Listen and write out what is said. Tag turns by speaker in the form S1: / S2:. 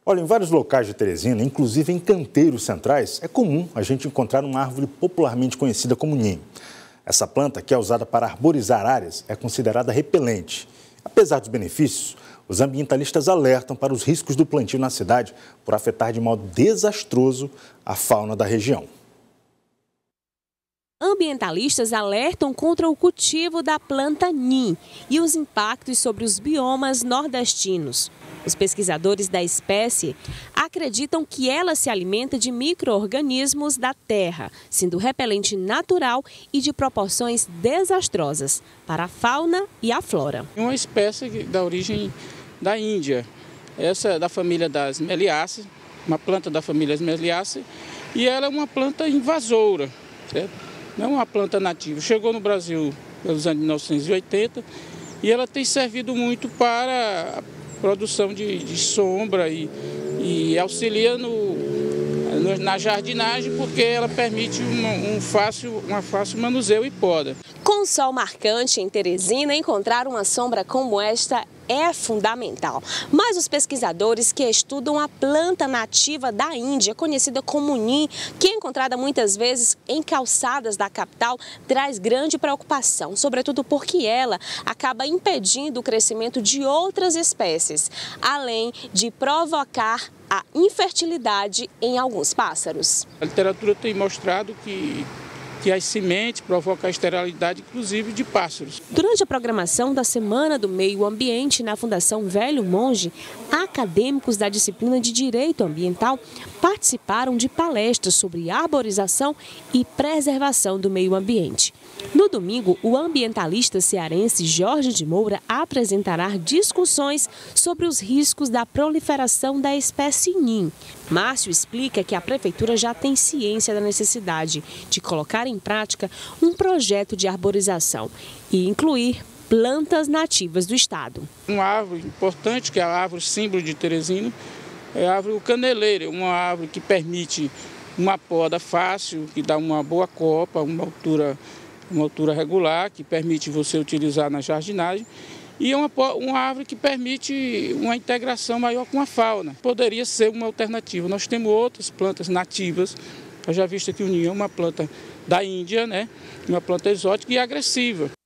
S1: Olha, em vários locais de Teresina, inclusive em canteiros centrais, é comum a gente encontrar uma árvore popularmente conhecida como ninho. Essa planta, que é usada para arborizar áreas, é considerada repelente. Apesar dos benefícios, os ambientalistas alertam para os riscos do plantio na cidade por afetar de modo desastroso a fauna da região.
S2: Ambientalistas alertam contra o cultivo da planta ninho e os impactos sobre os biomas nordestinos. Os pesquisadores da espécie acreditam que ela se alimenta de micro-organismos da terra, sendo repelente natural e de proporções desastrosas para a fauna e a flora.
S3: Uma espécie da origem da Índia, essa é da família das meliáceas, uma planta da família das meliáceas, e ela é uma planta invasora, certo? Não é uma planta nativa. Chegou no Brasil pelos anos 1980 e ela tem servido muito para a produção de sombra e auxilia na jardinagem, porque ela permite uma fácil manuseio e poda.
S2: Com sol marcante em Teresina, encontrar uma sombra como esta é fundamental. Mas os pesquisadores que estudam a planta nativa da Índia, conhecida como ninho, que é encontrada muitas vezes em calçadas da capital, traz grande preocupação, sobretudo porque ela acaba impedindo o crescimento de outras espécies, além de provocar a infertilidade em alguns pássaros.
S3: A literatura tem mostrado que as sementes provocam a esterilidade, inclusive, de pássaros.
S2: Durante a programação da Semana do Meio Ambiente na Fundação Velho Monge, acadêmicos da disciplina de Direito Ambiental participaram de palestras sobre arborização e preservação do meio ambiente. No domingo, o ambientalista cearense Jorge de Moura apresentará discussões sobre os riscos da proliferação da espécie ninho. Márcio explica que a prefeitura já tem ciência da necessidade de colocar em prática um projeto de arborização e incluir plantas nativas do estado.
S3: Uma árvore importante, que é a árvore símbolo de Teresina, é a árvore caneleira, uma árvore que permite uma poda fácil, que dá uma boa copa, uma altura regular, que permite você utilizar na jardinagem. E é uma árvore que permite uma integração maior com a fauna. Poderia ser uma alternativa. Nós temos outras plantas nativas. Eu já visto aqui o ninho é uma planta da Índia, né? Uma planta exótica e agressiva.